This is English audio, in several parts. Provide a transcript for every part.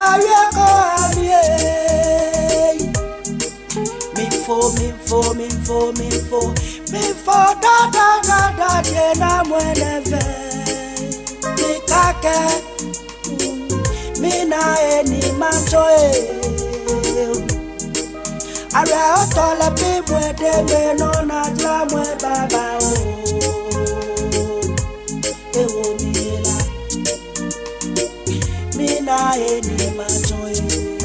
Me for da na mweneve me kake me na eni manchoe ara otola bibwe de me no na jamwe baba o ewo mila me na eni manchoe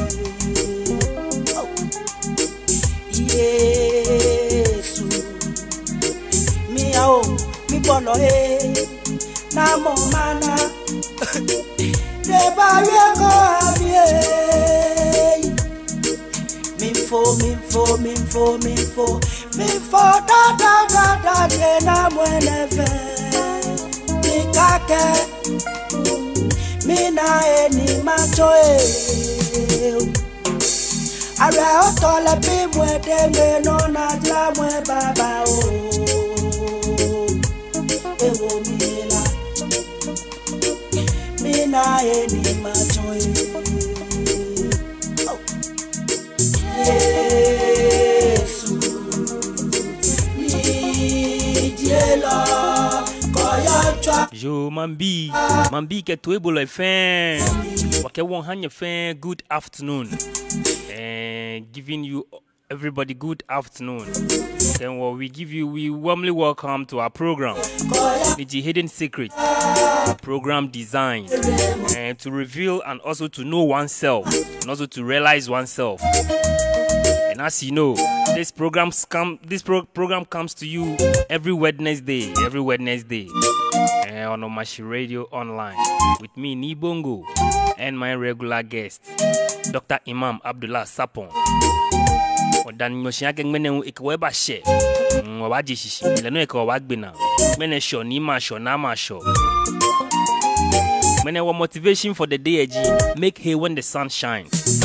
mi bono na mo mana de ba ye ko abie mi fo da de na mo neve mi kake mi na eni macho ara otola bi mo de me no na la mo baba o ewo mila mina eni machoe Yesu ni diela koya yo mambi ke tuebolo fin wake won hanye fin good afternoon and giving you everybody good afternoon. Then we warmly welcome to our program, the Hidden Secret, a program designed to reveal and also to know oneself, and also to realize oneself. And as you know, this program comes to you every Wednesday on Omashi Radio Online with me Nibongo and my regular guest, Dr. Imam Abdullah Sapon. Dan nyoshiya ke ngmene ikwe ba she wabaji shishi ile no ikwe wagbena mene sho ni ma sho na ma sho mene wa motivation for the day eji make hay when the sun shines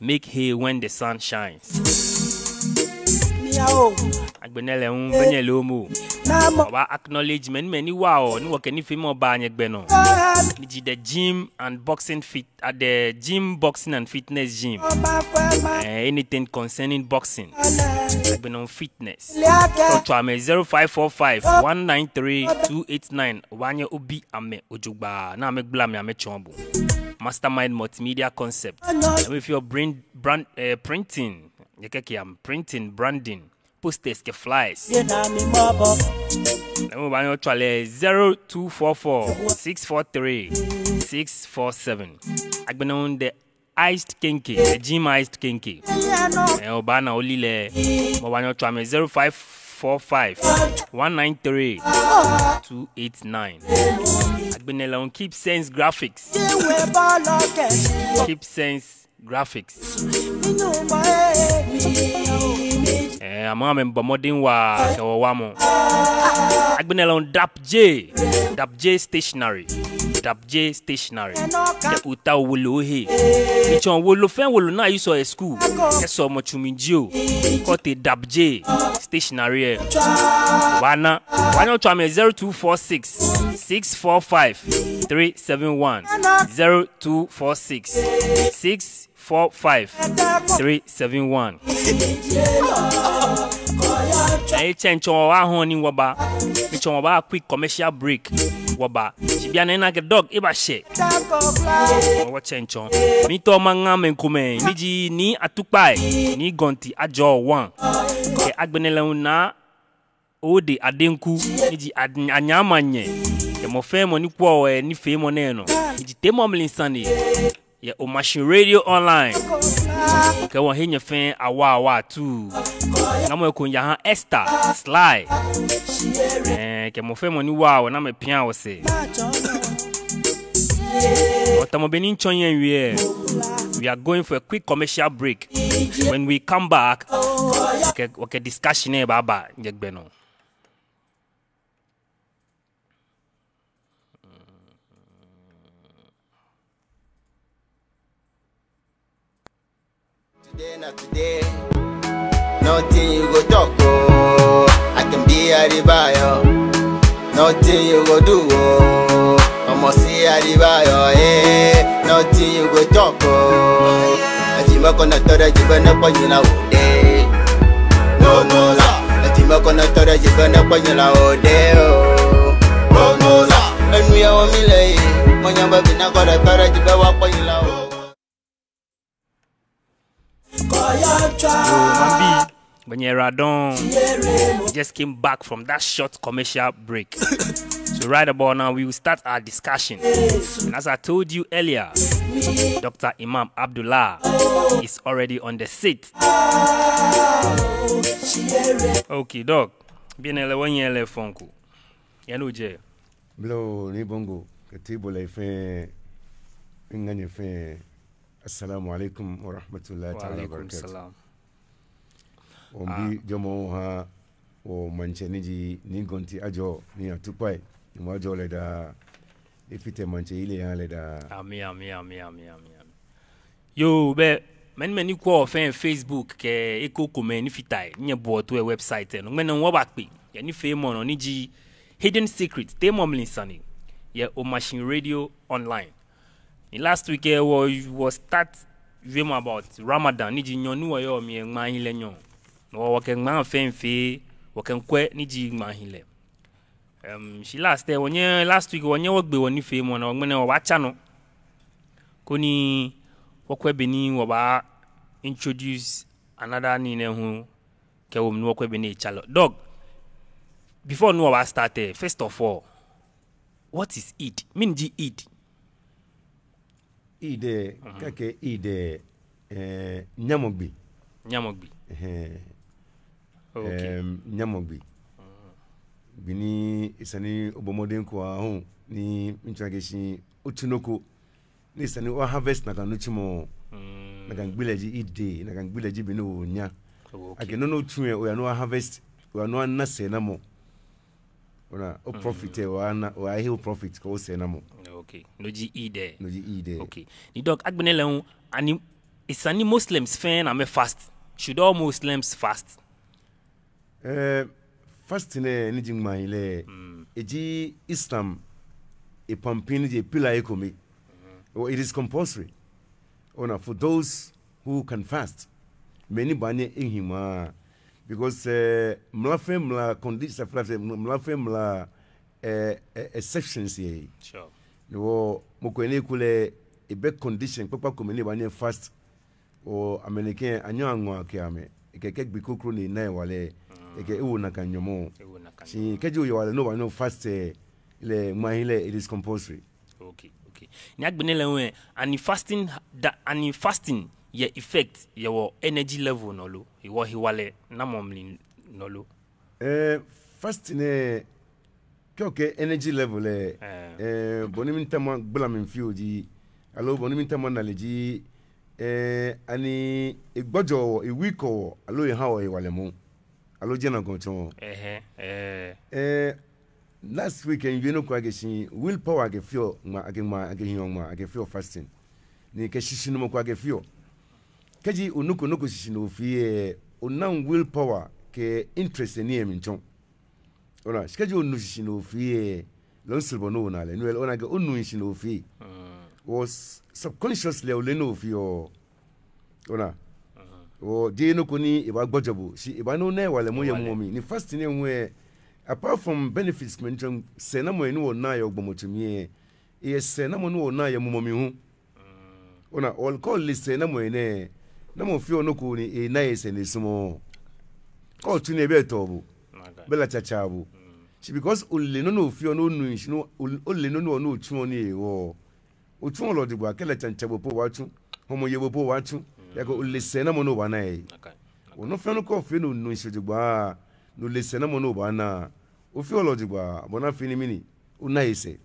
miao agbenele un benele omo wa acknowledgement many wow ni woke ni fimo ba anyegbe ni the gym and boxing fit at the gym boxing and fitness gym anything concerning boxing agbe on fitness so to me 0545 193 289 wanye obi ame ojugba na me gbla me ame chombo mastermind multimedia concept if your brand printing yekeke am printing branding posters ke flies Let me buy your 0244 643 647. I've been on the iced kinky, the gym iced kinky. Obana Olile, Mobano Trame 0545 193 289. I've been alone. Keep Sense Graphics. Keep Sense Graphics. I'm modern wa Agbinelo Dap J Stationery. The Uta Wolo he. Ichon Wolo Fen Wolo na use a school. Keso Mochuminjio. Kote Dap J Stationery. Wana Chame 0246 645 371 0246 645 371. Hey, chencho wa honi waba. Micho waba quick commercial break. Waba. Chibiana na dog iba she. Wa chencho. Mi to manga menkume. Miji ni atupai. Ni gonti ajo wan. Ke agbenele na ode adenku. Miji anyamanye. Ke mo femo ni kwa ni femo neno. Miji temo mlinsani. Ya Omashi Radio Online. Okay, one here fan awa too. Namo kunya ha Esther Sly. Ke mo fe mo ni wa na me pian wo se. Otamo benin chonyen wie. We are going for a quick commercial break. When we come back, okay discussion e baba njegbe no. Today, not today. Nothing you go talk, oh. I can be a ribayo. Nothing you go do, oh. I must see a ribayo, eh. Nothing you go talk, oh. Etima kona tora jibana panyina ode. No no za. Etima kona tora jibana panyina ode. No no za. Enwi awo mile. Monyamba bina kona tora jibawa panyina ode. Mambi, when you're Radon, just came back from that short commercial break. So right about now, we will start our discussion. And as I told you earlier, Dr. Imam Abdullah is already on the seat. Okay, Doc. Bien ele one year left fonko. Yano je. Blo ni bongo katibu la ife nganye fe. Assalamu alaikum wa rahmatullahi ta'ala wa barakatuh. Ombi jomo ha o manche niji ningonti ajo ni atupai ni wajo le da ifite manche ile ya le da ami. Yo be many ko fan Facebook ke eko comment ni fitai nye bo to a website no men wo ba pe ya ni fe mo no niji hidden secret te mo mlinsani ya o machine radio online. Last week was start dream about Ramadan niji nyonu wa yo mi ngma hin le nyon no wo ke ngma fe nfe wo ke nkwe niji ngma hin le she last week wonye wo gbe woni fe mo na ogbene wo ba cha no koni wo kwe beni wo ba introduce another ni ne hu ke wo no kwe beni chalo dog before no wa start first of all what is Eid minji Eid ide kake ide nyamogbi okay nyamogbi bini isani obomoden ko ahun ni intrageshi otunoko ni isani o harvest na kanuchimo na kan gbileji ide na kan gbileji binu nya age no tun e o ya no harvest o ya no na se na mo ona o profit e wa na o I profit ko se na mo. Okay. Noji ide. Okay. Ni dog agbenele hu ani isani Muslims fan am fast. Should all Muslims fast? Fast ne ni jingma ile eji Islam e pampin je pila ekomi. It is compulsory. Ona for those who can fast. Many banye inhima because mlafe mla condition mlafe mla exceptions here. Sure. No mokweni kule e be condition papa komeni banye fast o american anyo anwa kiame ekeke gbikokro ni na wale eke ewo na kanyomo si keju yo wale no banye fast ile mahile it is compulsory. Okay ni agbenele we and fasting ye effect your energy level no lo iwo hiwale na momli no lo fasting okay energy level bonimin tama blamin fiodi allo bonimin tama naleji ani igbojo e week o allo e hawo e walemu allo jena gonton last weekend you know kwa geshi willpower ge feel age feel fasting ni ke shishinu mo kwa ge feel keji onuko shishinu fi onan willpower ke interest ni eminton. Ona shikaji onu shino fi lonsilbo no na le no ona ga onu shino fi was subconsciously ole no fi o ona o de no koni e ba gbojobo si e ba no na wale mo ye mo mi ni first ni enwe apart from benefits mention se na mo enu na ye ogbomotumi e se na mo no na ye mo mi hu ona all call list na mo ene na mo fi ono ko ni e na ye se ni sumo ko tu ne be tobu bela chachabu because ole no fi ono nu shino ole no no otu oni ewo otu on lo digbo akele chanchabo po watu homo yebo po watu yako ole se na mo no ba na e ono fe no ko fi no nu shidigbo no le se na mo no ba na o fi olo digbo bona fi ni mini o na ise.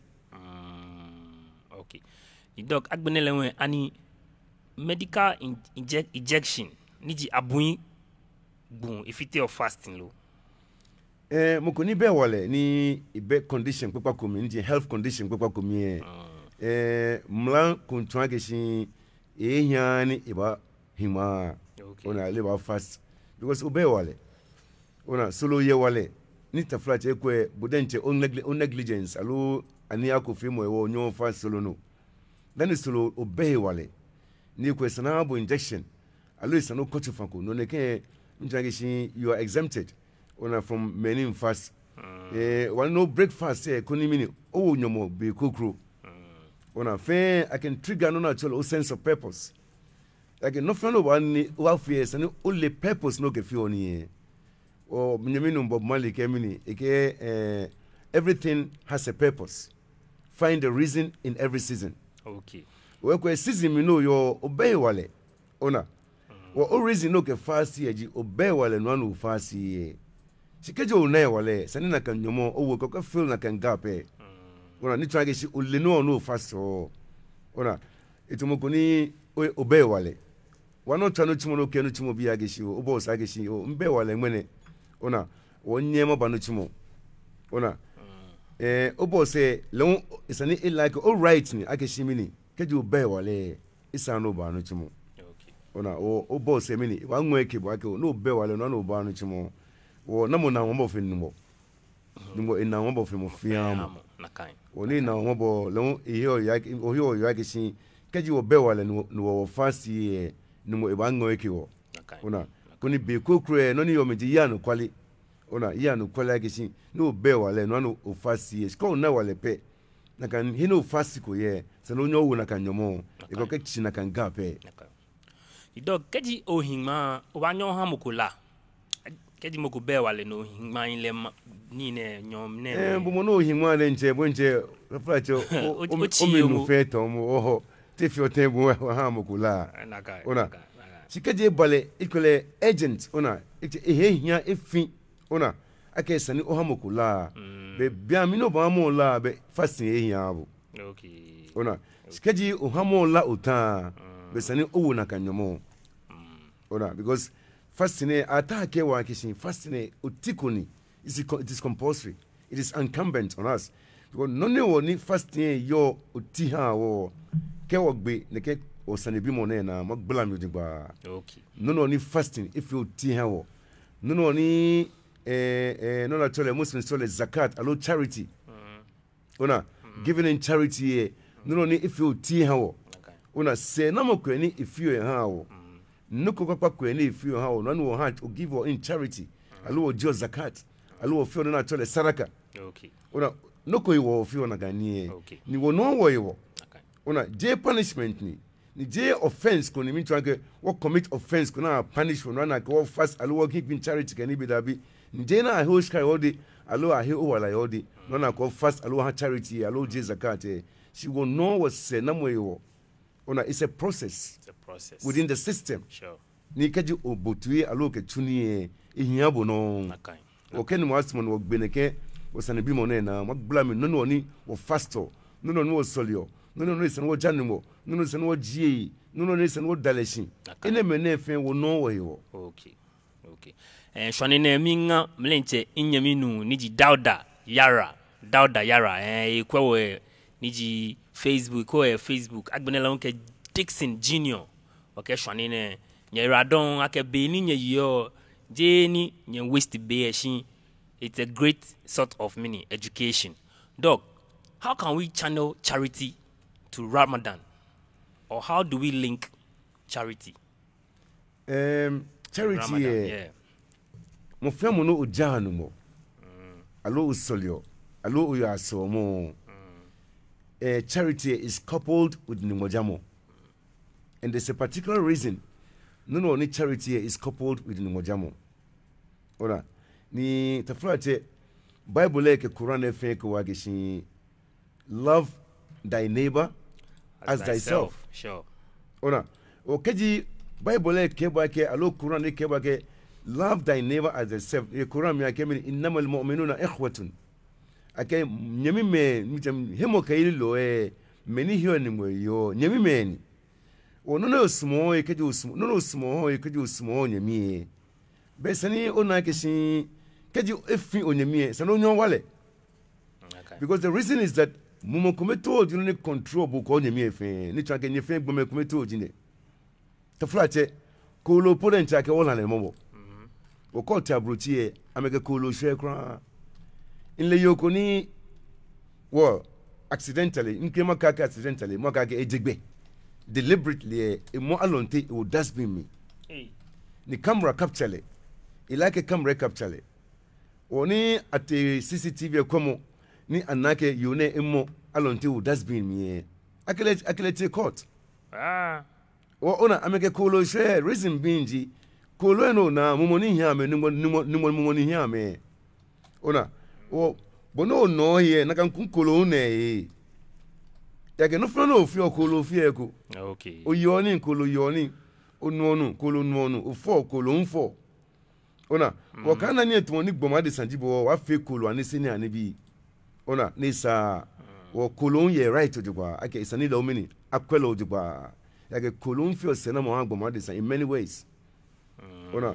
Okay ni doc agbenele wen ani medical injection niji abun bun ifite of fasting lo mo ko ni be wole ni ibe condition pepa community health condition pepa community mlan kontwa geshin ehia ni iba hima ona le ba fast because obe wole ona solo ye wole ni taflat ekwe budenche on negligence alo ani akofi mo ewo nyo fast solo no then solo obe wole ni kwesana bo injection always no coach fanko no neke njangishi you are exempted ona from many fast one no breakfast koni mini o nyomo be kokro ona fe I can trigger no natural sense of purpose like no friend one wa fears and only purpose no ke fi oni o mnyaminu Bob Marley kemini eke everything has a purpose. Find a reason in every season. Okay. Wekwe season mi no yo obey wale. Ona. O reason no ke fast ye ji obey wale no anu fast ye. Sikejo una wale sani na kan nyomo o wo ko feel na kan gap e. Ona ni try ge si o le no fast o. Ona etumo ni obey wale. Wano tano chimo no ke no chimo bi age si o boss age si o mbe wale ngene. Ona wonye mo ba no chimo. Ona obo say lon isani like all right ni akeshi mini keju be wale isano ba no chimo Okay. ona obo say mini wa nwe ke bo ake no be wale no ba no chimo wo na mo na wo bo fin mo nimo ina wo bo fin mo fiam Na kind. oni na wo bo lon iyo ya keshi keju be wale no wo fast ye nimo e ba nwe ke wo Na kind. ona koni be kokre no ni yo meji ya no kwali ona iya no kwala gishi no be wale no no ofasi e ko na wale pe na kan hino ofasi ko ye se no nyo wo na kan nyomo e ko ke chi na kan gape Idog keji ohima obanyo ha mukula. Keji moku be wale no ohima ile ni ne nyom ne. bo mo no ohima le nche bo nche fracho o mi no fe to mo oho te fi o te bo ha mukula Na kai. ona sikeje bale ikole agent ona ehe hia efi ona ake sani o ha mukula be bia mi no ba mo la be fasin ehia bo Okay. ona sikeji o ha mo la uta be sani o na kanyomo ona because fasting atake wa kishin fasting otikoni it is compulsory, it is incumbent on us because no ne woni fasting yo oti ha wo ke wo gbe ne ke o sani bi mo na mo gbla mi digba Okay. no ni fasting if you oti ha wo no ni no na tole muslims tole zakat alo charity ona giving in charity no ni if you oti ha wo una se na mo kwani if you ha wo nuko papa kwani if you ha wo no no ha to give in charity alo jo zakat alo fi na tole saraka Okay. una nuko iwo fi na ganie Okay. ni wo no wo iwo Okay. una je punishment ni je offense ko ni mi twanke wo commit offense ko na punish for na ko fast alo wo keep in charity kan bi da bi nje na ho sky odi alo a he o wala odi no na ko fast alo ha charity alo je zakat she will know what say na mo iwo una it's a process It's a process. within the system Sure. ni kaji obotue alo ke tuni ehia bo no Na kind. o ken mo asmo no gbeneke o sane bi mo na mo blame no no ni o fasto no no no solio no no no sane wo janimo no no sane wo jie no no sane wo daleshi ene me na efe wo no wo yo Okay. Okay. Shwane na minga mlenche inyaminu niji Dauda Yara ikwewe niji Facebook ko Facebook agbenela nke Dixon Junior okay shwane ne nyeradon ake be ni nyeyo je ni nye waste be shin. It's a great sort of mini education. Dog, how can we channel charity to Ramadan? Or how do we link charity? charity Ramadan, yeah. mo femo no ojanu mo alo usolio alo uyaso mo charity is coupled with nimojamo and there's a particular reason no ni charity is coupled with nimojamo ora ni tafrate bible ke Quran efe ko wagishi love thy neighbor as thyself. Sure. Ona o keji bible ke ba ke alo Quran ke ba ke love thy neighbor as thyself. E Quran mi akemi innamal mu'minuna ikhwatun ake nyemi me mitem hemo kayili lo meni hiyo ni mo yo nyemi me ni o no no sumo e keji sumo no no sumo e keji sumo nyemi be sani ona keshi keji efi onyemi sani onyo wale Okay. because the reason is that mumo kometo you no control bu ko nyemi efi ni twa ke nyefe gbome kometo jine to flate ko lo opponent ake wona le mobo o ko ta bruti e ameke ko lo hwe kra in le yoko ni wo accidentally in kema accidentally mo ka ke ejigbe deliberately e mo alonte e o dustbin me ni camera capture le ilake camera capture le oni ate CCTV komo ni anake yone immo alonte wo dustbin mi akele te court o ona ameke kolo share reason binji kolo no na mumoni hia me nimo mumoni hia me ona o bono no here na kan kolo ne yake no flo no fi okolo fi eko okay o yoni kolo yoni onu kolo nu o fo kolo nfo ona o kana ni eto ni gboma de sanjibo wa fe kolo ani sini ani bi ona ni sa o kolo ye right ojugba ake isani lo mini akwelo ojugba yake kolo nfi o sena mo gboma de san in many ways ona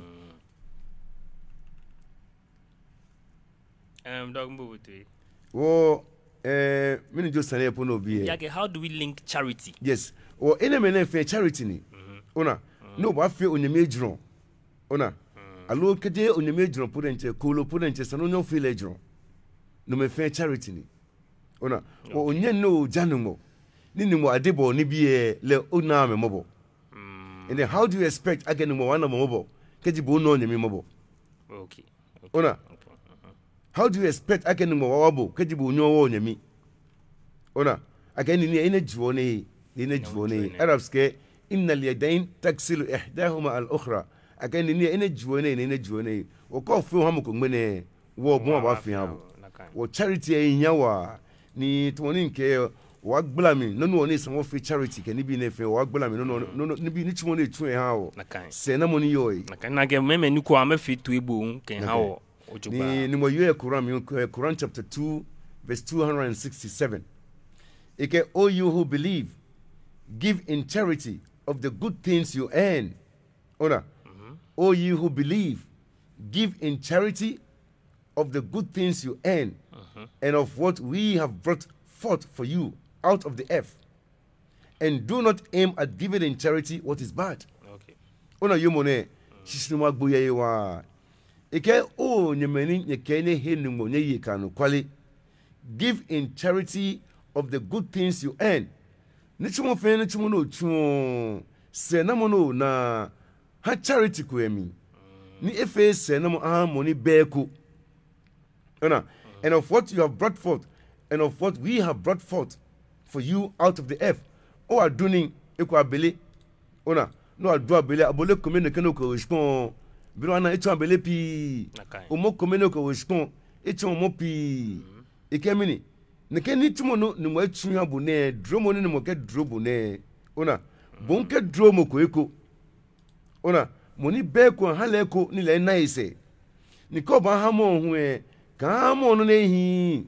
dog mbubutu wo mini jo sane po no bi yake how do we link charity yes o ene mena fe charity ni ona no ba fe onyame ejuro ona alo kede onyame ejuro podenche kolo podenche sano nyo fe ejuro no me fe charity ni ona o onye no janumo ni mo adebo ni bi le ona me mobo and then how do you expect again mo wana mobo keji bo no onyame mobo okay ona how do you expect again mo wabo keji bo nyo wo onyame ona again ni ene juwo ne ene juwo ne arabs ke inna al-yadayn taksilu ihdahuma al-ukhra again ni ene juwo ne o ko fu ha mo ko ngene wo bo ba fi ha bo wo charity e nyawa ni to ni nke wa gblami no no ni sanwo fi charity ke ni bi ne fe wa gblami no ni bi ni chumo ne chu e ha wo se na mo ni yoy na ke meme ni ko am fi tu ebu ke ha wo ojuba ni mo yo Quran chapter 2 verse 267 ike all you who believe give in charity of the good things you earn. Ona. All you who believe, give in charity of the good things you earn and of what we have brought forth for you out of the earth. And do not aim at giving in charity what is bad. Okay. Ona yomone shisnuma gboya yewa. Ike o nyemeni nyekene henumo nyeyekanu kwali. Give in charity of the good things you earn. Nichumo fe nichumo no chumo se namono na ha charity ko emi. Ni efe se namo money beko. Ona, and of what you have brought forth, and of what we have brought forth for you out of the earth. O are doing eko abele. Ona, no adu abele abole komene keno ko respond. Biro ana eto abele pi. O mo komene ko respond. Eto mo pi. Ekemini. Neke ni tumo no ni mo etu abu ne dromo ni mo ke drobo ne. Ona, bon ke dromo ko eko. Ona, moni beko haleko ni le na ise. Ni ko ba ha mo hu ka mo no ne hi.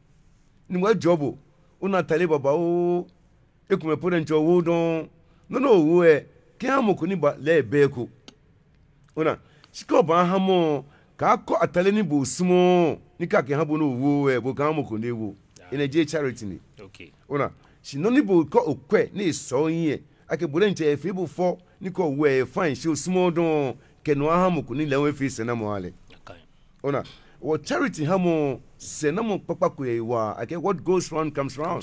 Ni mo jobo. Ona tale baba o ekume podencho wo don. No wo ke ha mo ko ni ba le beko. Ona, siko ba ha mo ka ko atale ni bo sumo. Ni ka ke ha bo no wo bo ka mo ko ne wo. Ina je charity ni. Okay. Ona, si no ni bo ko okwe ni so yin ake bolenche e fibu fo ni ko we fine shi small don ke no ha mo ko ni lewe fi se na mo ale. Okay. Ona, wo charity ha mo se na mo papa ko e wa ake what goes round comes round.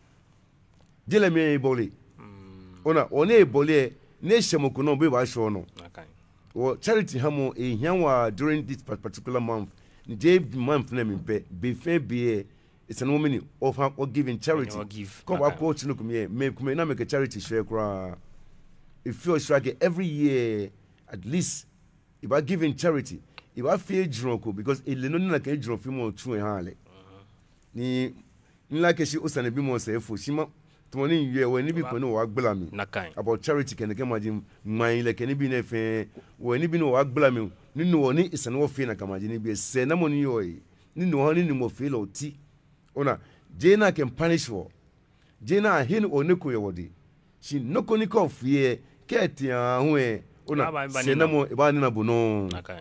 Jele me e boli. Ona, one e boli ne shemo ko no be ba sho no. Okay. Wo charity ha mo e hianwa during this particular month. Ni je month na mi be fe be it's an woman of giving charity. Come back coach no come na make a charity share kra. If you strike every year at least if I giving charity, if I feel drunk because it no na can drunk fi mo tun e hale. Ni like she usane bi mo say fo shima to money year when ni bi ko no wa gbala mi. About charity can get imagine mine like any bi na fe when ni bi no wa gbala mi ni no ni isane wo fe na kamaji ni bi se na money yoy ni no ni mo feel o ti. Ona, Jena can punish for. Jena hin or Nico Yodi. She no conico fear, Katia, who Ona, Senamo, Ibanina Bono. Okay.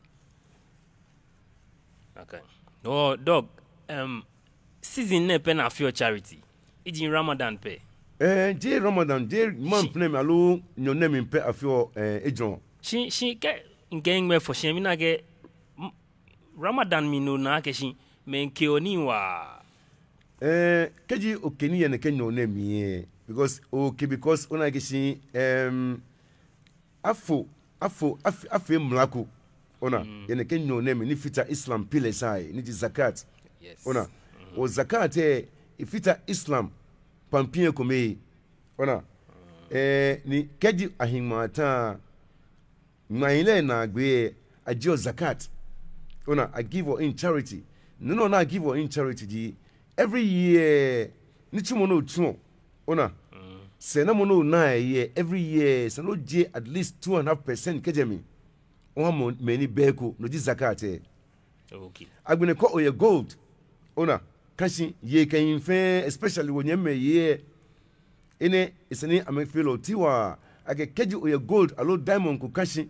Okay. No, dog, season ne pen of your charity. It's in Ramadan pay. J Ramadan, J month name alone, your name in pay of your agent. She get in gang me for shame. I get Ramadan me no na keshi. Men keoni wa keji okeni ene kenyo ne mi because okay because ona gishi afo afe mlako ona yene kenyo name ni fita Islam pile sai ni zakat ona o zakat ifita Islam pampie kome ona ni keji ahimata maile na gbe ajio zakat ona I give or in charity no na give or in charity di every year ni chumo no chuo ona se na mo no na year every year se no je at least 2.5% kejemi o mo many beko no di zakat okay agbene ko oye gold ona kashi ye kan fe especially when yemme ye ene isani amefilo tiwa age keji oye gold alo diamond ko kashi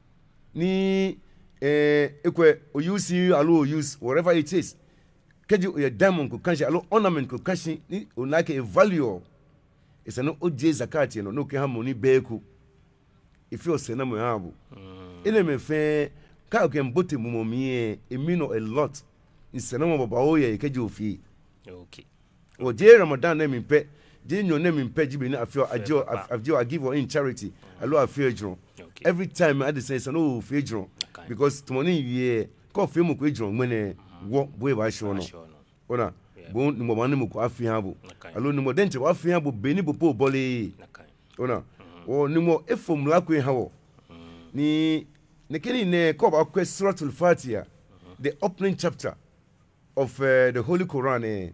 ni ekwe o use alo use whatever it is keji oye diamond ko kashi alo ornament ko kashi ni o like a value isani oje zakat no ke ha money beku if you say na mo habu ene me fe ka ke mbote mumomie emino a lot isani mo baba oye keji ofi okay o je Ramadan na mi pe je nyo na mi pe jibe na afio ajo I give in charity alo afio ejro every time I say no afio ejro because tomoni wie ko afio mo ko ejro ngene wo boy ba sho no ona bo ni mo manu mo ko afio abo alo ni mo dente wa afio abo beni bo po bole ona o ni mo efom la ko ha wo ni keni ne ko ba ko suratul fatiha the opening chapter of the Holy Quran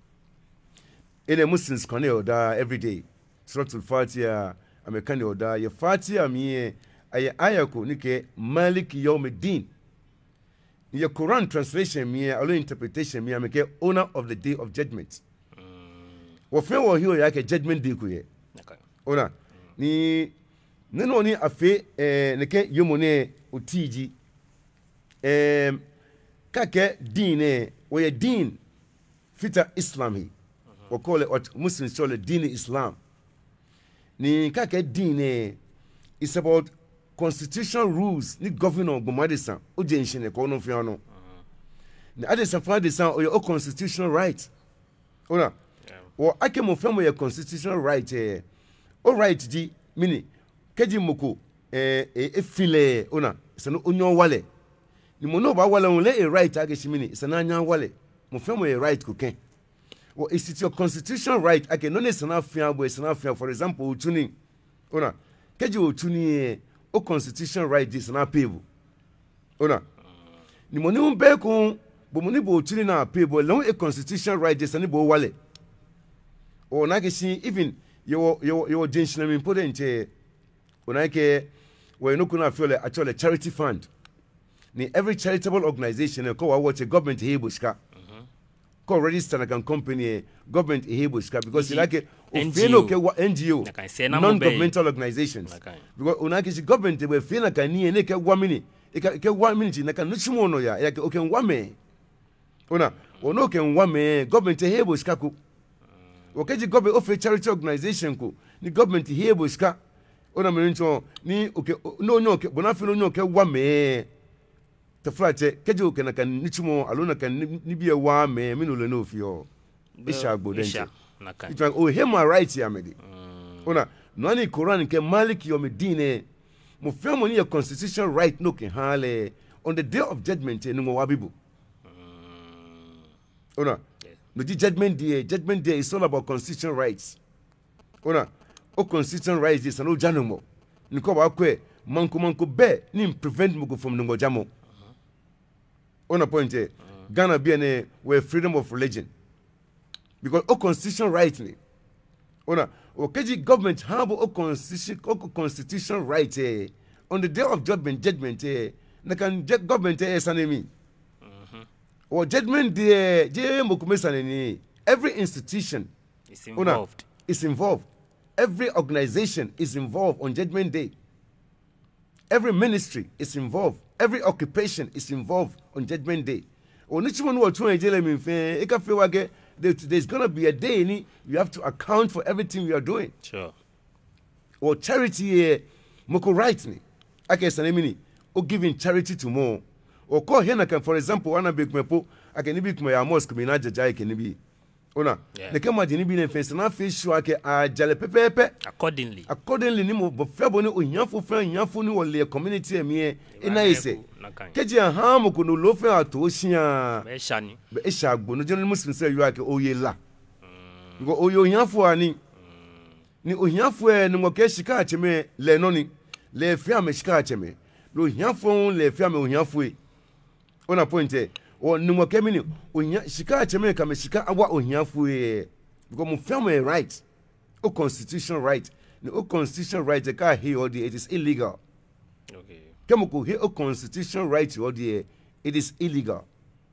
in a Muslims can order every day. Suratul Fatiha, American order. Your Fatiha me ayako nike Malik Yawmiddin. Your Quran translation me alo interpretation me ameke owner of the day of judgment. Wofe wo hiyo yake judgment day ku ye. Ona ni neno ni afe nike yomone utiji kake din we din fita Islam hi. We call it what Muslims call it Deen Islam. Ni kake deen it's about constitutional rules ni governor Gomadisa oje nshine ko no fiano. Ni adesa fadisa o your constitutional right. Ona. Wo ake mo famo your constitutional right all right di mini keji moko efile ona sano onyo wale. Ni mo no ba wale on le a right age shimini sano anya wale. Mo famo a right ko ken. Well, it's your constitutional right. I can only for example, tuning. Ona, keji tuning o constitutional right this na people. Ona, ni money unbeko, but money bo tuning na people. Long a constitutional right this and bo wale. Or na keshi even your gentle important. Ona ke we no kuna feel actually a charity fund. Ni every charitable organization ko watch a government hebushka. Ko register na company government ehebushka because like ofeno ke NGO non-governmental organizations because unaki si government we fena kani ne ke wamini ke wamini na kan nuchumo no ya ke oken wame ona ono ken wame government ehebushka ko okeji government of a charity organization ko ni government ehebushka ona mencho ni okay no ke bonafino no ke wame the flight kejo kana kan nichumo alona kan nibiye wa me minule no fio isha gbodente it was oh him right ya medi ona no ni Quran ke Malik Yawmiddin mo femo ni your constitutional right no ke hale on the day of judgment no wa bibu ona no the judgment day is all about constitutional rights ona o constitutional rights is no janumo nko ba kwe manko be ni prevent mo go from no jamo. On a point, Ghana be we freedom of religion because o constitutional right ni. Ona o keji government have o constitutional right on the day of judgment na kan government sanemi. O judgment day je mokume saneni. Every institution is involved. Is involved. Every organization is involved on judgment day. Every ministry is involved. Every occupation is involved on judgment day. There's going to be a day you have to account for everything we are doing. Sure. Or charity, moko right ni. Ake sanemini, o giving charity to more. Or call here, for example, one big mepo, I can be my mosque, mina jajai can be. Ona ne kema de ni bi ne fense na fe sure ke ajale pepepe accordingly ni mo bo febo ni ohiafo fa hiafo ni wo le community emi ina ise keji ha mo ko no lo fe ato hia be sha agbo no general muslim say you ake oye la ngo oyo hiafo ani ni ohiafo ni mo ke shika acheme le no ni le fi am shika acheme lo hiafo le fi am ohiafo ona point o ni mo ke mi ni ohia shika acheme ka me shika awa ohiafo because mo family right o constitutional right no constitutional right ka he or it is illegal. Okay. Kemoko he o constitutional right or it is illegal.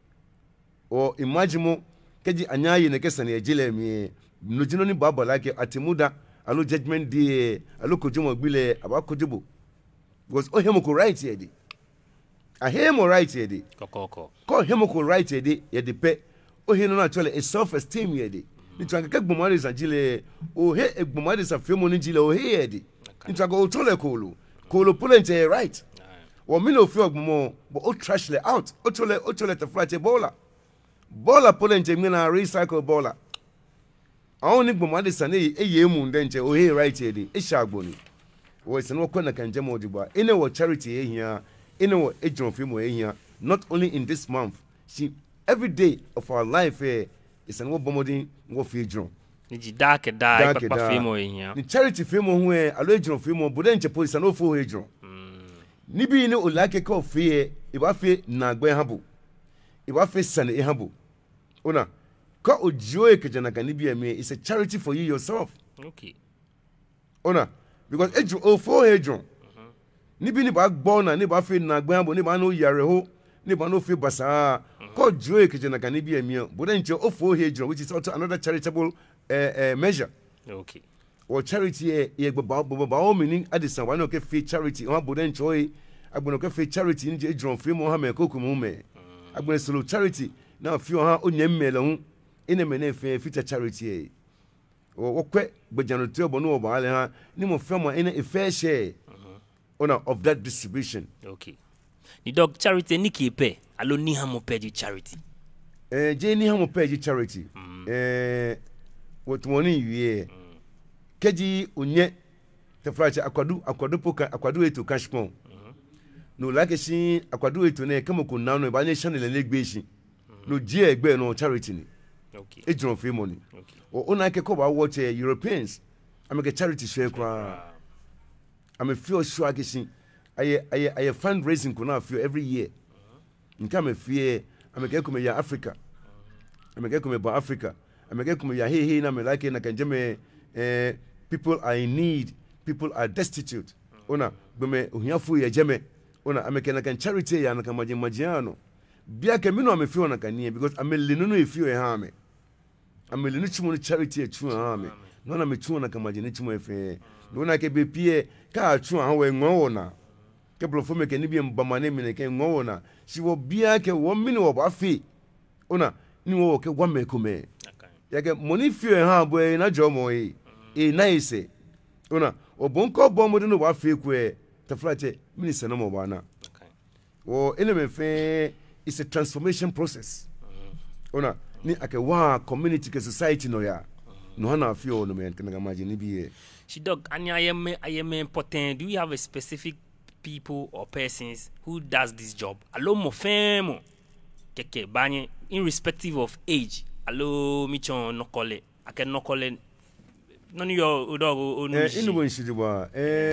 Or imagine mo keji anyaye ne kesa ne ejele mi no jino ni baba like atimuda alo judgment day alo kojomo gbile abakojobo because o hemoko right here dey a hemo right here dey kokoko ko hemoko right here dey ye dey pe o he no actually a self esteem here dey nitwanka kagbomare zanjile o he egbomare sa femo ni jile o he edi nitwanka o tole kolo polente right o mi no fi ogbomo but o trash le out o tole te flat bola polente mi na recycle bola awon ni gbomare sa ne eye mu ndenche o he right edi e sha agboni o se no kwena kanje mo digba ene wo charity e hia ene wo ejron femo e hia not only in this month see every day of our life it's an obomodin ngo fi drum ni dark papa femo ehia ni charity femo hu alo ejron femo boden che police no fo ejron ni bi ni olake ka ofie e ba fe na gbe habo e ba fe sane e habo ona ka ojo e kejana ka ni bi ame it's a charity for you yourself. Okay. Ona because ejron o fo ejron ni bi ni ba gbo na ni ba fe na gbe habo ni ba no yare ho ni ba no fe basa ko joy kejana kani bi emi bodenche ofo hejro which is also another charitable measure. Okay. Or charity e gbaba o meaning adisan wa no ke fe charity o bodenche o agbono ke fe charity nje ejron fe mo ha me kokumu me agbono solo charity na fi o ha onyem mele hu ene me na fe future charity o kwe gbejano ti obo no obo ale ha ni mo fe mo ene e fair share owner of that distribution. Okay. Ni dog charity ni kepe alo ni hamo pedi charity je ni hamo pedi charity what money you keji onye te fracha akwadu poka akwadu eto cashpon no like shi akwadu eto na kemo ko na no ba nye channel le gbe shi no je egbe no charity ni. Okay. Ejron free money. Okay. O ona ke ko ba watch Europeans ameke charity share kwa am feel sure ke shi I fundraising kuna feel every year. Nka me fie ameke ko me ya Africa. Ameke ko me ba Africa. Ameke ko me ya he na me like na kanje me people are in need, people are destitute. Ona be me ohiafo ye jeme. Ona ameke na kan charity ya na kan majiano. Bia ke me no am feel na kan nie because amelinu no e feel e ha me. Amelinu chimu no charity e chu ha me. No na me chu na kan majini chimu e fe. No na ke be pie ka chu ha we nwo na. Ke blofo me ke ni bi mbamane me ne ke nwo na. Si wo bia ke wo mini wo ba fi. Ona ni wo ke gwa me ko me. Ya ke money feel e ha boy na jomo e nice. Ona obonko bo mo de no ba fi ku e taflate minister no mo ba na. O ene me fe it's a transformation process. Ona ni ake wa community ke society no ya. No na feel no me kan imagine bi e. She dog anya ayeme important. Do you have a specific people or persons who does this job? Allo mo femo keke banye irrespective of age. Allo michon nokole ake nokole none your dog onu ji. Inu bon shidiwa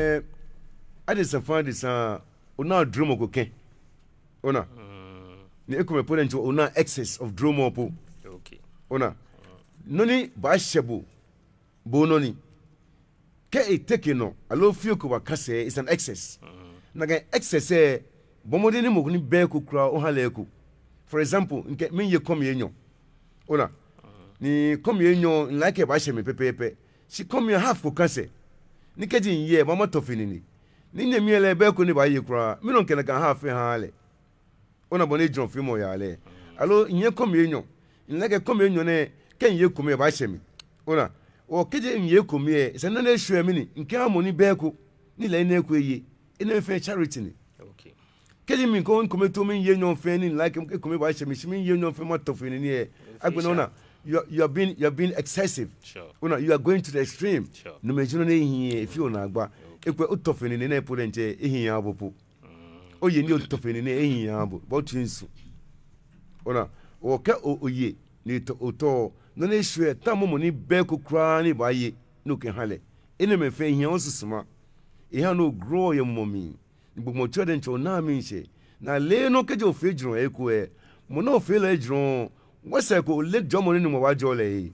adisa find this ona drum ko ken. Ona ni ekume point ona excess of drum opo. Okay. Ona noni ba shebo bo noni ke e take no allo fio ko wakase is an excess. Naga excess bomode ni moguni be ko kura o haleku. For example nke min ye kom yenyo. Ona ni kom yenyo like ba sheme pepepe. Si kom ye half ko kase. Ni keji ye mama tofini ni. Ni ne miele be ko ni ba ye kura. Mi non ke na kan half hale. Ona boni dron fi mo ya le. Allo nye kom yenyo. Like kom yenyo ne ken ye kom ye ba sheme. Ona o keje nye kom ye se na na hwe mi ni nke amoni be ko ni le na ko ye. Ene fe charity ni. Okay. Keji min ko nkometo min ye nyon fe ni like ko me ba she mi ye nyon fe ma tofini ni e agbona na you are being excessive. Sure. You are going to the extreme. Sure. No me juno ne hi if you na agba. Ekwe utofeni ne na polente ehi ya abopo. Oye ni utofeni ne ehi ya abo. Bo twinsu. Ona oke oye ni to no na hwe tamomo ni be kokra ni ba ye no ke hale. Ene me fe hi onsusuma. Ihe no grow ye momi. Ngbomo twede ncho na mi nche. Na le no keje ofejuro ekwe. Mo no ofele ejuro. Wese ko le jomo ni mo wa jole.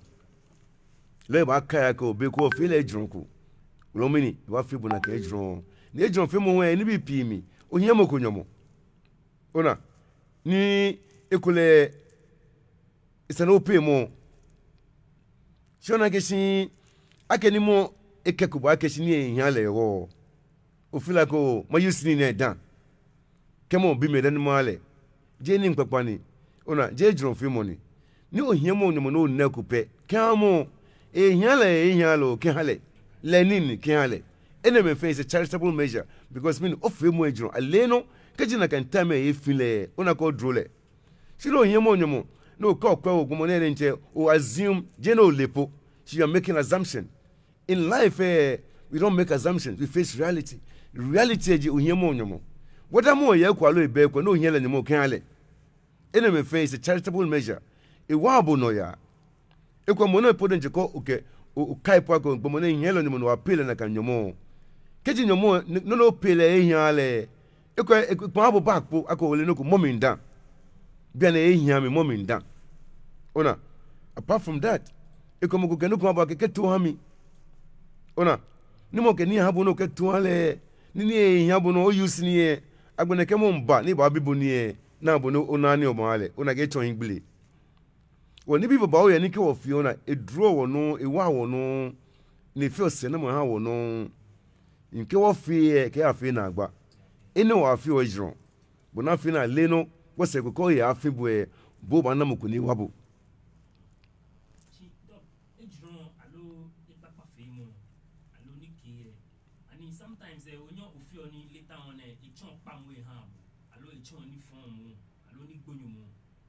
Le ba kaya ko be ko ofele ejuro ko. Lomini wa fi buna ke ejuro. Ni ejuro fe mo wen ni bi pi mi. Ohia mo ko nyomo. Ona ni ekule isano pe mo. Shona ke si akeni mo ekekubo akeshi ni ehia le wo. Ofila ko ma yusini ne dan. Kemo bi me dan mo ale. Je ni nkpakpani. Ona je ejuro fe mo ni. Ni ohia mo nyomo no na kupe. Kamo ehia lo ke hale. Lenin ke hale. Enemy face a charitable measure because mean of mo ejuro aleno kejina kan tame e file ona ko drole. Shiro ohia mo nyomo no ko kwa ogumo ne nche o assume je no lepo. So you are making assumption. In life, we don't make assumptions. We face reality. Reality is ohia mo nyomo. What am I here kwalo ebe kwa no hiela nyomo kenale. Enemy face a charitable measure. E wabo no ya. E kwa mono epoden jeko uke o kai pa ko mono hiela nyomo no apele na kan nyomo. Keji nyomo no pele ehiale. E kwa abo back po ako wole no ko mominda. Bia na ehia me mominda. Ona apart from that, e kwa mo ko kenu kwa ba ke to hami. Ona ni mo ke ni habo no ke to ale ni ehia bo no o use ni e agbene ke mo mba ni ba bibo ni e na bo no ona ni o mo ale ona ke chon igbele. Woni bi baba o ye ni ke wo fi ona e draw wo no e wa wo no ni fi ose na mo ha wo no nke wo fi e ke afi na agba ene wo afi o jiro bo na fi na le no wo se ko ye afi bo e bo ba na mo ko ni wabo. Sometimes onyo ofi oni later on echon pamwe ha alo echon ni form alo ni gbonyo mo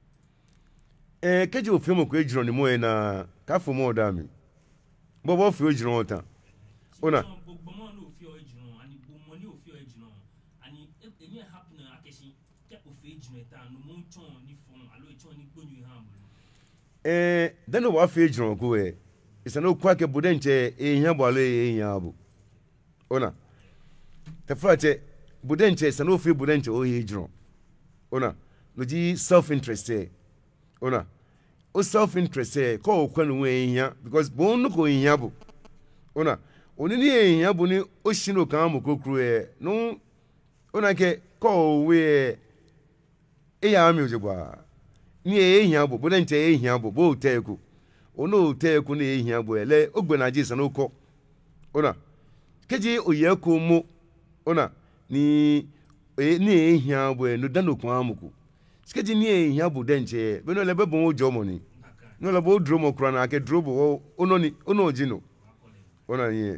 keje ofi mo ko ejiro ni mo na ka fo mo da mi bobo ofi ojiro otan ona gbogbo mo no ofi ojiro ani gbogbo ni ofi ojiro ani enye happen akeshi ke ofi ojiro etan no mo chon ni form alo echon ni gbonyo ha mo then wa fi ejiro ko isano kwa ke budenche ehia bo alo ehia bo ona tafate budenche sanofi budenche o hijro ona loji self interest ona o self interest ko kwanu we hia because bonu ko hia bo ona oni ni hia bo ni o shino kan mo kokru no ona ke ko we ya mi ojegba ni hia bo budenche hia bo bo teku ono teku ni hia bo ele ogbenaji sanoko ona keji oye ko mo ona ni ehia bo no danokun amuku skeji ni ehia bo denche be no le be bon ojo mo ni no le bo dro mo kura na ke dro bo ono ni ono ojino ona ye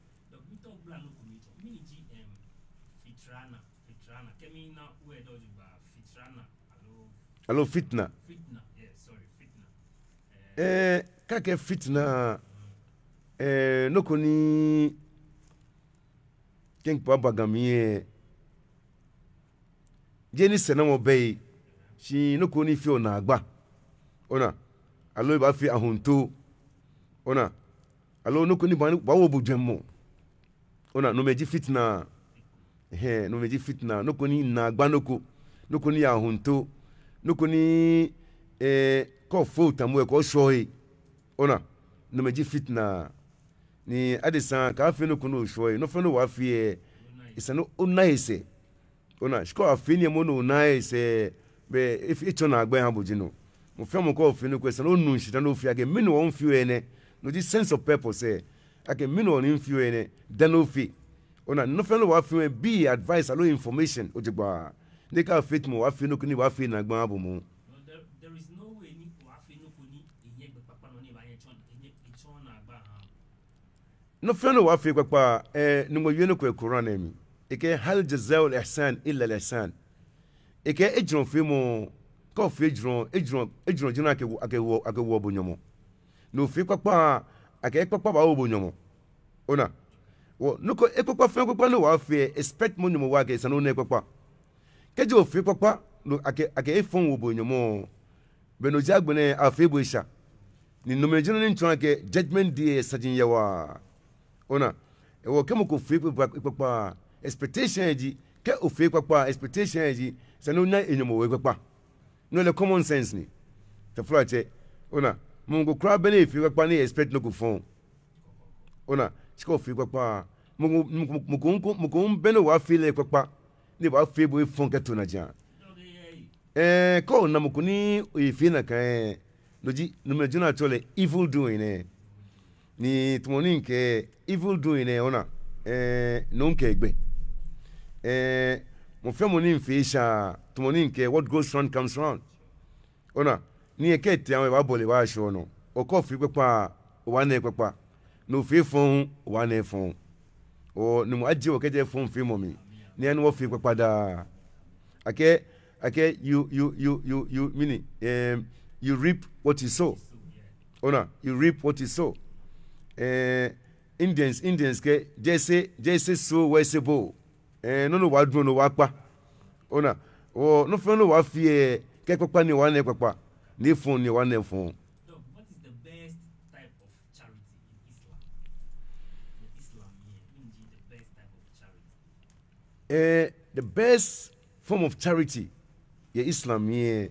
alo fitna yes sorry fitna kake fitna noko ni king papa gamie jeni sena mo bei shi noko ni fi ona agba ona alo ba fi ahunto ona alo noko ni ba wo bujemo ona no meji fitna no meji fitna noko ni na agba noko ni ahunto noko ni ko fo tamu ko shoyi ona no meji fitna ni adisa ka afi no kuno shoyi no fe no wa fi isano onaise ona shiko afi ni mo no onaise be if it na agba ha bojino mo fe mo ko fi no kwesa no nu nshita no fi age me no won fi ene no the sense of purpose age me no on fi ene dan no fi ona no fe no wa fi be advice alo information ojigba ne ka fit mo wa fi no kuni wa fi na agba abo mo. There is no way ni wa fi no kuni enye gbe papa no ni ba yen chon enye echon na agba ha no fe no wa fi papa ni mo yeno ko Quran emi eke hal jazaa'ul ihsan illa al ihsan eke ejron fi mo ko fi ejron jina ake wo bonyomo no fi kwakwa ake kwakwa ba obonyomo ona wo nuko ekwakwa fe kwakwa no wa fe expect mo nyomo wa ke sanu na kwakwa keje o fi kwakwa no ake efon obonyomo beno jagbene afebo isha ni nomejono ni ntwa ke judgment day sajin yawa ona wo kemo ko fi kwakwa expectation ji ke o fi kwakwa expectation ji sanu na enyomo we kwakwa no le common sense ni te flache ona mungu kra bene fi kwakwa ni expect no ko fon ona siko fi kwakwa mungu beno wa fi le kwakwa ni wa fi bo fon ke to na jan ko na mukuni ifi na kan loji nume jona chole evil doing ni tumoni nke evil doing ona no nke egbe mo fe mo ni mfisha tumoni nke what goes round comes round ona ni ekete awon wa bole wa so no o ko fi pepa wa na pepa no fi fun wa na fun o ni mo aje o keje fun fi mo mi ni enu wo fi pepa da ake you meaning you reap what you sow ona you reap what you sow Indians ke jese so we se bo no wa dun no wa pa ona o no fe no wa fi ke papa ni wa na papa ni fun ni wa na fun. So what is the best type of charity in Islam? The best type of charity. The best form of charity ye Islam ye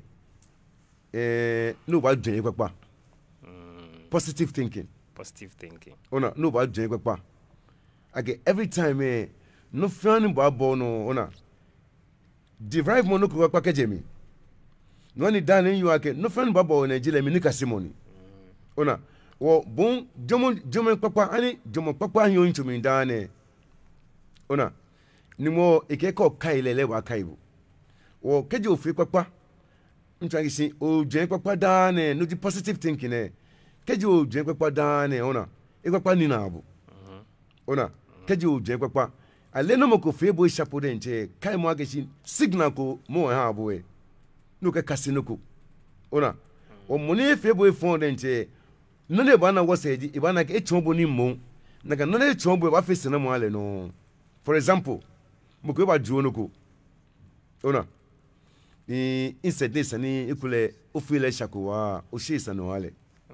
no ba dun papa. Positive thinking. Ona no ba dun papa. Okay, every time no fan ba bo no ona derive mo no ko papa kejemi. No ni dan you ake no fan ba bo Nigeria mi ni kasimoni. Ona wo bon jomo papa ani jomo papa hin oncho mi dan ona ni mo ekeko kai lele wa kaibu. Wo keje ofi papa ntwangi si o jen papa dan no di positive thinking keje o jen papa dan ona e papa ni na abu ona keje o jen papa ale no mo ko fe bo chapo de nche kai mo ageshi signal ko mo ha abu no ka kasino ko ona o mo ni fe bo fon de nche no le ba na wo seji e ba na ke e chombo ni mo na ka no le chombo ba fe sina mo ale no for example mo ko ba juo no ko ona ni instead this ani ikule ofile shakowa o shisa no wale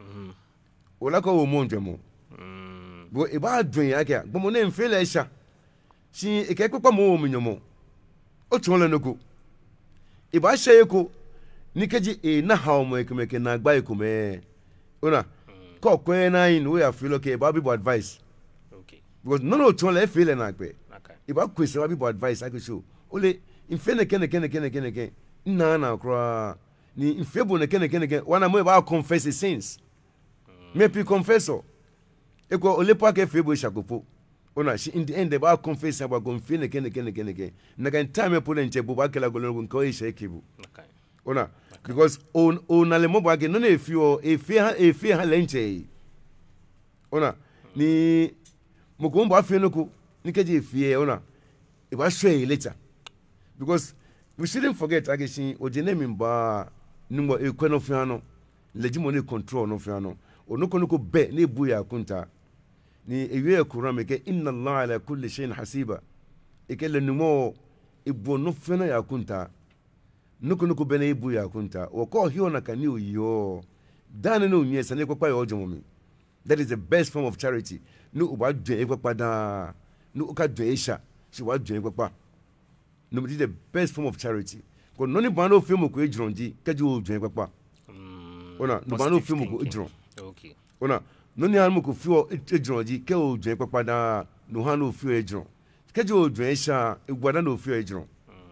ola ko wo monje mo bo e ba dun ya ke bo mo ne mfile sha si e ke pepa mo wo nyomo o tun le noko e ba she ko ni keji e na ha mo ekemeke na agba ekume ona ko kwen na in we feel okay ba be advice Okay. because no tun le feel na pe Okay. e ba kwese ba be advice I go show ole infene kene na kra ni infebo ne kene wana mo ba confess his sins me pi confessor e ko ole pa ke febo shakopo ona she in the end ba confess about go infene kene na kan time po nche bo ba kala go lo ko e shekibu Okay. ona because on ale mo ba ke no na efi ha lenche ona ni mo ko mbo afie no ko ni keje efie ona e ba share later because we shouldn't forget ageshi ojenemi mba numo ekweno fiano legimo ne control no fiano onoko noko be ne bu ya kunta ni ewe kuran meke inna allaha ala kulli shay'in hasiba ekele numo ibo no fiano ya kunta noko be ne bu ya kunta woko hiyo na kani oyo dan no nyesa ne kwakwa yo ojomomi. That is the best form of charity. No uba dwe kwakwa da no uka dwe isha shi wa dwe kwakwa. No, it is the best form of charity. Because none bano film ko ejronji keji o dwen papa. Ona no bano film ko ejron. Okay. Ona no ni anu ko fi o ejronji ke o dwen papa da no ha no fi ejron. Keji o dwen sha egwada no fi ejron.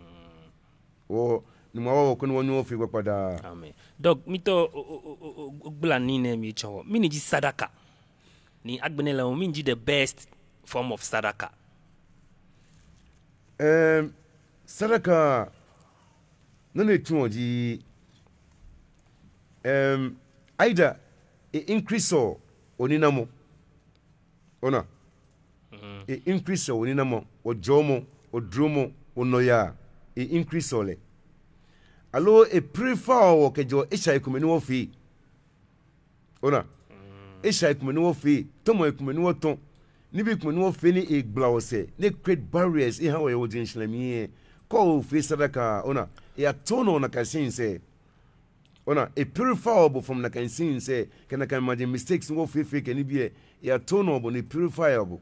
O ni mawo ko no nyo fi papa da. Amen. Dog mito ogbula ni ne mi chowo. Mi ni ji sadaka. Ni agbenela o mi ji the best form of sadaka. Sadaka none tuoji either increase or oninamo ona increase or oninamo o jomo o dromo o noya increase ole alo prefer o kejo isha ikumeni wo fi ona esha ekume no fe tomo ekume no ton ni bi ekume no fe ni egbla wo se ne create barriers e ha wo ye wo din hlemie ko fe sadaka ona ya tono na kasin se ona a purifiable from na kasin se kana kan imagine mistakes wo fe fe kan bi ya tono bo ni purifiable